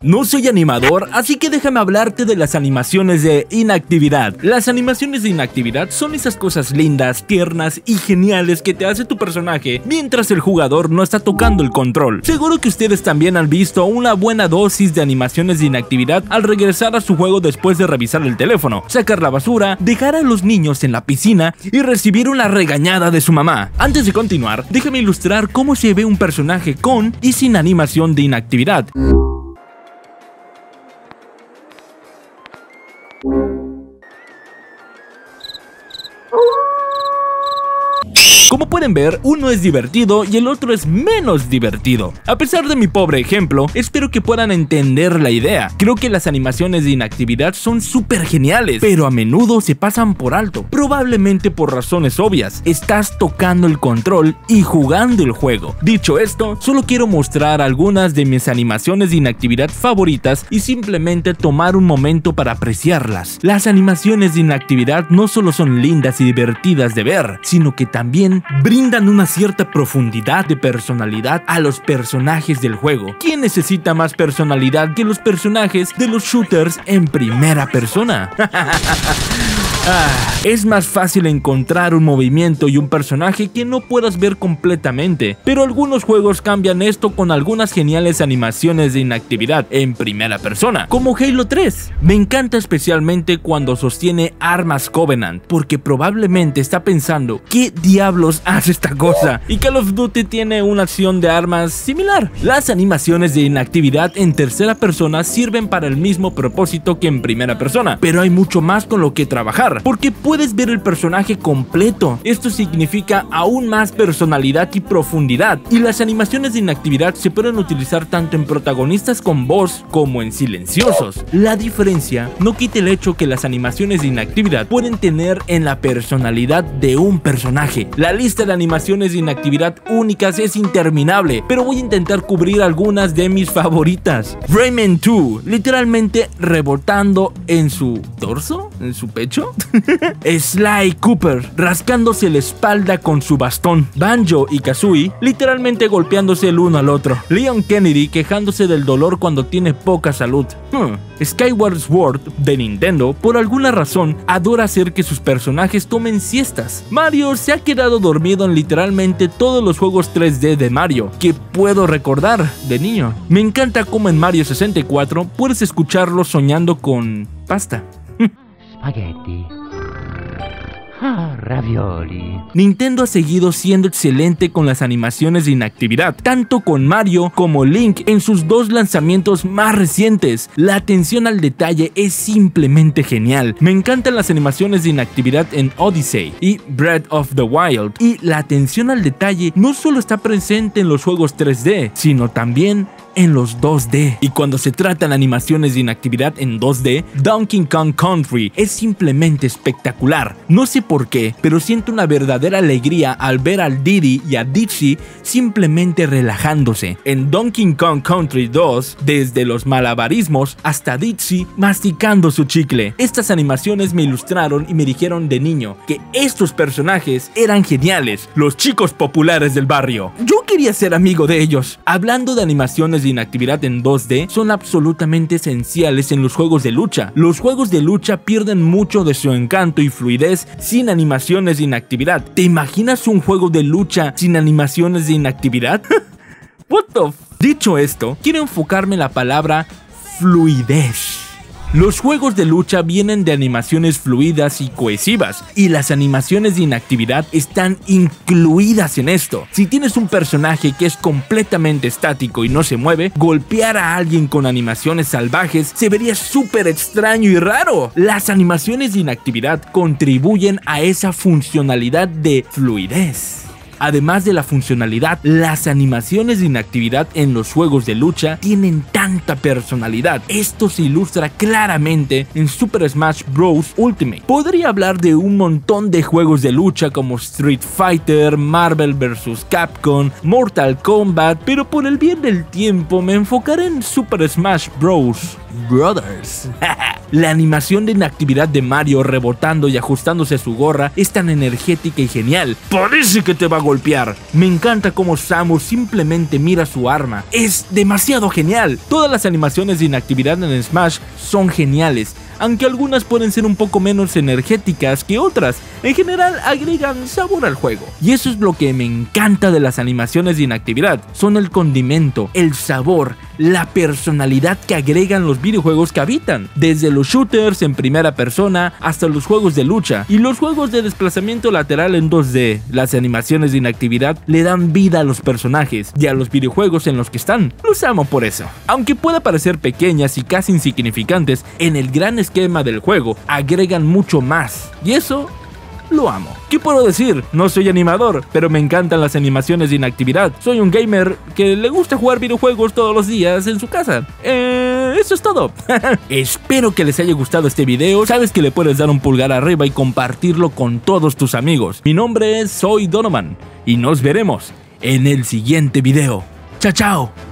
No soy animador, así que déjame hablarte de las animaciones de inactividad. Las animaciones de inactividad son esas cosas lindas, tiernas y geniales que te hace tu personaje mientras el jugador no está tocando el control. Seguro que ustedes también han visto una buena dosis de animaciones de inactividad al regresar a su juego después de revisar el teléfono, sacar la basura, dejar a los niños en la piscina y recibir una regañada de su mamá. Antes de continuar, déjame ilustrar cómo se ve un personaje con y sin animación de inactividad. Como pueden ver, uno es divertido y el otro es menos divertido. A pesar de mi pobre ejemplo, espero que puedan entender la idea. Creo que las animaciones de inactividad son súper geniales, pero a menudo se pasan por alto, probablemente por razones obvias. Estás tocando el control y jugando el juego. Dicho esto, solo quiero mostrar algunas de mis animaciones de inactividad favoritas y simplemente tomar un momento para apreciarlas. Las animaciones de inactividad no solo son lindas y divertidas de ver, sino que también brindan una cierta profundidad de personalidad a los personajes del juego. ¿Quién necesita más personalidad que los personajes de los shooters en primera persona? Es más fácil encontrar un movimiento y un personaje que no puedas ver completamente, pero algunos juegos cambian esto con algunas geniales animaciones de inactividad en primera persona, como Halo 3. Me encanta especialmente cuando sostiene armas Covenant, porque probablemente está pensando ¿qué diablos hace esta cosa? Y Call of Duty tiene una acción de armas similar. Las animaciones de inactividad en tercera persona sirven para el mismo propósito que en primera persona, pero hay mucho más con lo que trabajar, porque puedes ver el personaje completo. Esto significa aún más personalidad y profundidad, y las animaciones de inactividad se pueden utilizar tanto en protagonistas con voz como en silenciosos. La diferencia no quita el hecho que las animaciones de inactividad pueden tener en la personalidad de un personaje. La lista de animaciones de inactividad únicas es interminable, pero voy a intentar cubrir algunas de mis favoritas. Rayman 2, literalmente rebotando en su torso, en su pecho. Sly Cooper rascándose la espalda con su bastón. Banjo y Kazooie literalmente golpeándose el uno al otro. Leon Kennedy quejándose del dolor cuando tiene poca salud. Skyward Sword de Nintendo, por alguna razón, adora hacer que sus personajes tomen siestas. Mario se ha quedado dormido en literalmente todos los juegos 3D de Mario que puedo recordar de niño. Me encanta cómo en Mario 64 puedes escucharlo soñando con pasta. Spaghetti. Ravioli. Nintendo ha seguido siendo excelente con las animaciones de inactividad, tanto con Mario como Link en sus dos lanzamientos más recientes. La atención al detalle es simplemente genial. Me encantan las animaciones de inactividad en Odyssey y Breath of the Wild, y la atención al detalle no solo está presente en los juegos 3D, sino también en los 2D. Y cuando se tratan de animaciones de inactividad en 2D, Donkey Kong Country es simplemente espectacular. No sé por qué, pero siento una verdadera alegría al ver al Diddy y a Dixie simplemente relajándose. En Donkey Kong Country 2, desde los malabarismos hasta Dixie masticando su chicle. Estas animaciones me ilustraron y me dijeron de niño que estos personajes eran geniales, los chicos populares del barrio. Yo quería ser amigo de ellos. Hablando de animaciones de inactividad en 2D, son absolutamente esenciales en los juegos de lucha. Los juegos de lucha pierden mucho de su encanto y fluidez sin animaciones de inactividad. ¿Te imaginas un juego de lucha sin animaciones de inactividad? What the f... Dicho esto, quiero enfocarme en la palabra fluidez. Los juegos de lucha vienen de animaciones fluidas y cohesivas, y las animaciones de inactividad están incluidas en esto. Si tienes un personaje que es completamente estático y no se mueve, golpear a alguien con animaciones salvajes se vería súper extraño y raro. Las animaciones de inactividad contribuyen a esa funcionalidad de fluidez. Además de la funcionalidad, las animaciones de inactividad en los juegos de lucha tienen tanta personalidad. Esto se ilustra claramente en Super Smash Bros. Ultimate. Podría hablar de un montón de juegos de lucha como Street Fighter, Marvel vs. Capcom, Mortal Kombat, pero por el bien del tiempo me enfocaré en Super Smash Bros. Brothers. La animación de inactividad de Mario rebotando y ajustándose a su gorra es tan energética y genial. Parece que te va a golpear golpear. Me encanta cómo Samus simplemente mira su arma. Es demasiado genial. Todas las animaciones de inactividad en Smash son geniales, aunque algunas pueden ser un poco menos energéticas que otras. En general agregan sabor al juego. Y eso es lo que me encanta de las animaciones de inactividad. Son el condimento, el sabor, la personalidad que agregan los videojuegos que habitan. Desde los shooters en primera persona hasta los juegos de lucha y los juegos de desplazamiento lateral en 2D. Las animaciones de inactividad le dan vida a los personajes y a los videojuegos en los que están. Los amo por eso. Aunque pueda parecer pequeñas y casi insignificantes, en el gran esquema del juego agregan mucho más. Y eso lo amo. ¿Qué puedo decir? No soy animador, pero me encantan las animaciones de inactividad. Soy un gamer que le gusta jugar videojuegos todos los días en su casa. Eso es todo. Espero que les haya gustado este video. Sabes que le puedes dar un pulgar arriba y compartirlo con todos tus amigos. Mi nombre es Soy Donovan y nos veremos en el siguiente video. Chao, chao.